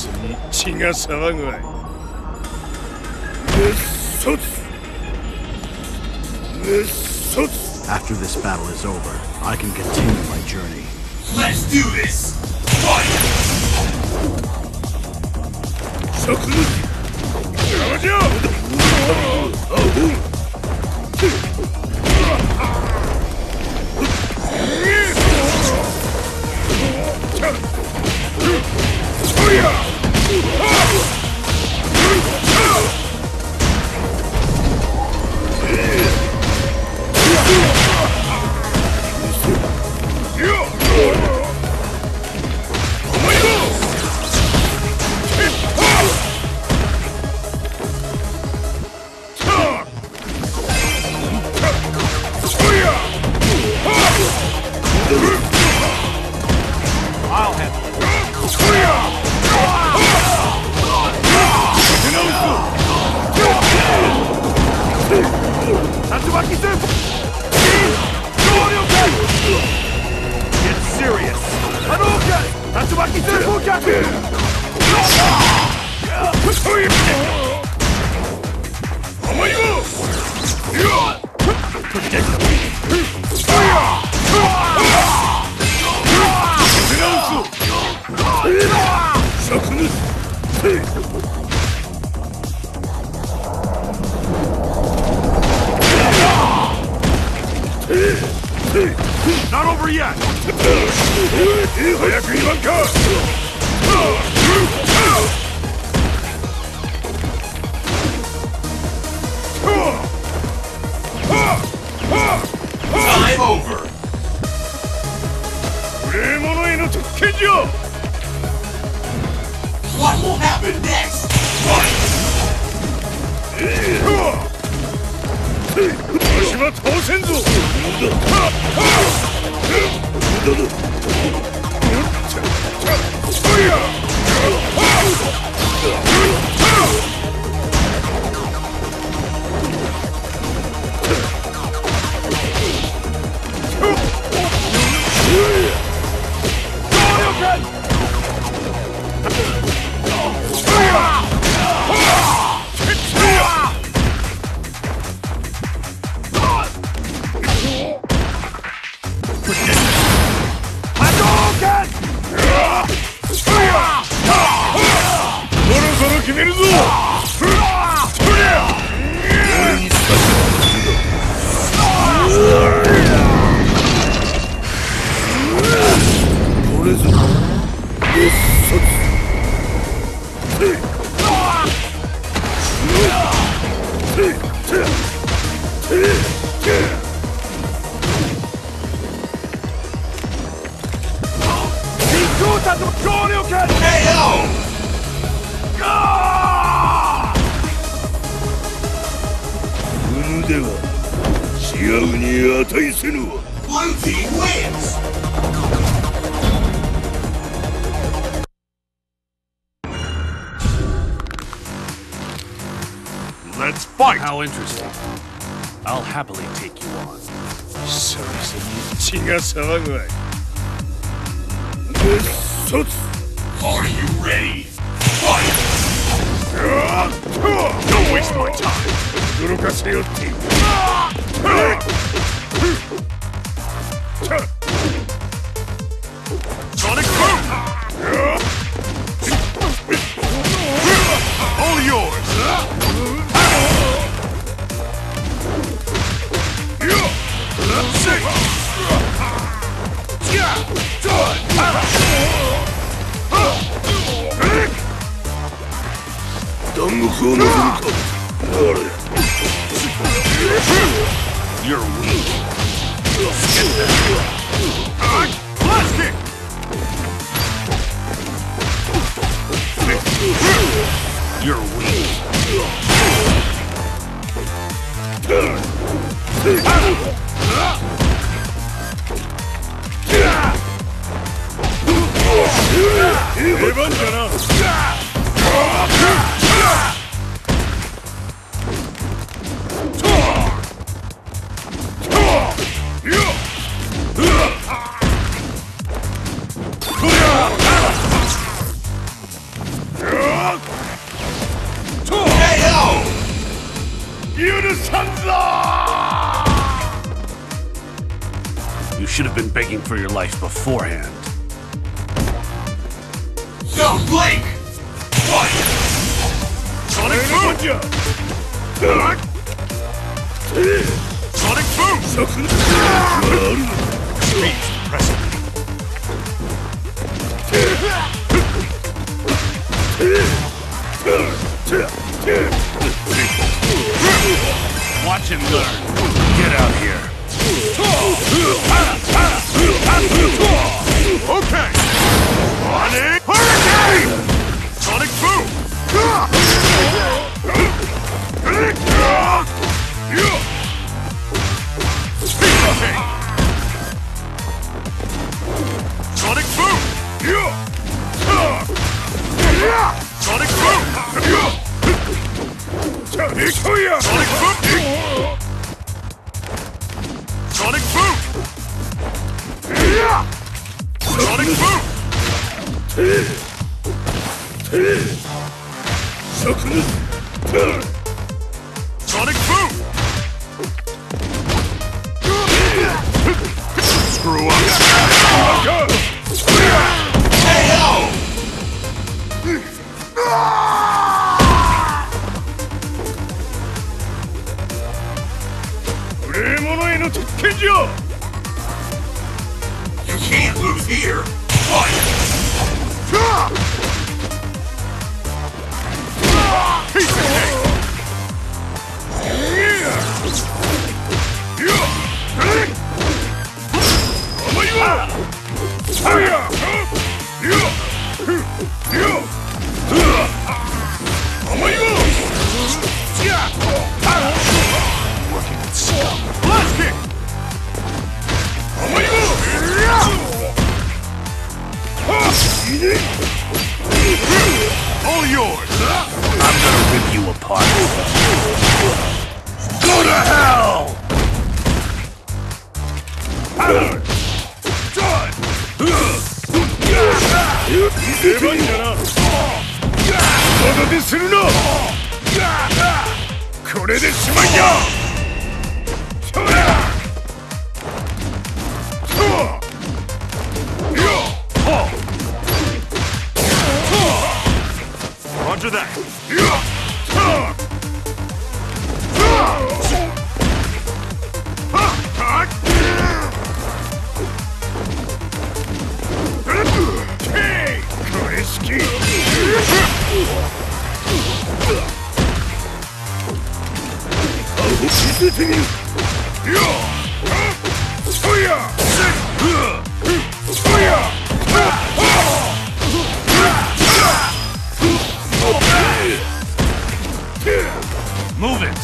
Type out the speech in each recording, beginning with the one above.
血が騒ぐわい。 After this battle is over, I can continue my journey. Let's do this! Fight! Not over yet! Time over! What will happen next? Fight! Blue team wins! Let's fight! How interesting. I'll happily take you on. 久々に血が騒ぐわい。 Are you ready? Fight! Don't waste my time! 驚かせよって。Sonic Boom! All yours! You're weak. Blast kick! You're weak. should have been begging for your life beforehand. Don't blink! Fight! Sonic Boom! Sonic Boom! Speed's impressive. Watch and learn. Get out here. Okay! Sonic Hurricane! Sonic Boom! Speed Rotate! Sonic Boom! Sonic Boom! Sonic Boom! Sonic Boom! Sonic Boom! Sonic Boom! Screw up! KO! 無礼者への鉄拳じゃ You can't lose here! Fight! Piece of cake! Working with scum. Blast kick! All yours! I'm gonna rip you apart. Go to hell! Done! 出番だな。まだでするな。これでしまいだ。 Roger that! Move it!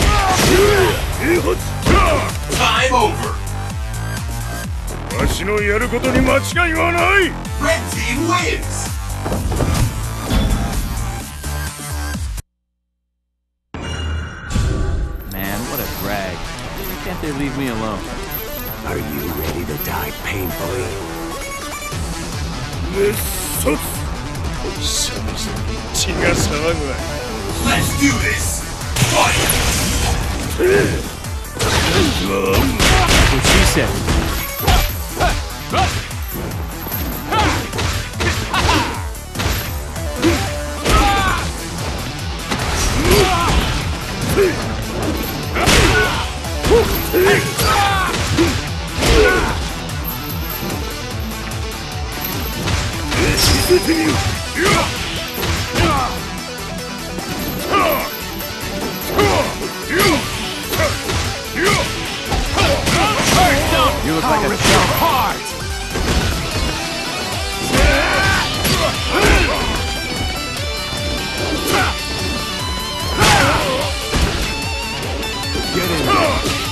Time over! わしのやることに間違いはない Red team wins! Man, what a drag. Why can't they leave me alone? Are you ready to die painfully? 熱卒久々に血が騒ぐわ Let's do this! Fight! What she said. You look like a jump hard. Get in there.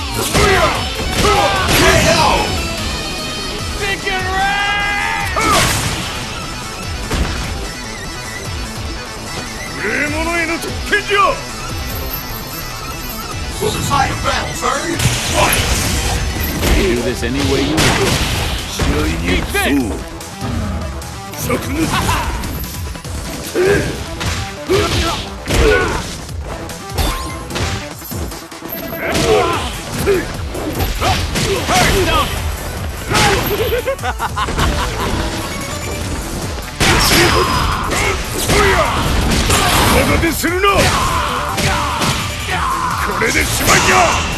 KO! Thinking red! 無礼者への特権じゃ Will the tide of battle turn? Fight! You do this any way you want. 試合にそう灼熱 Hey, down! まだでするな。これでしまいや。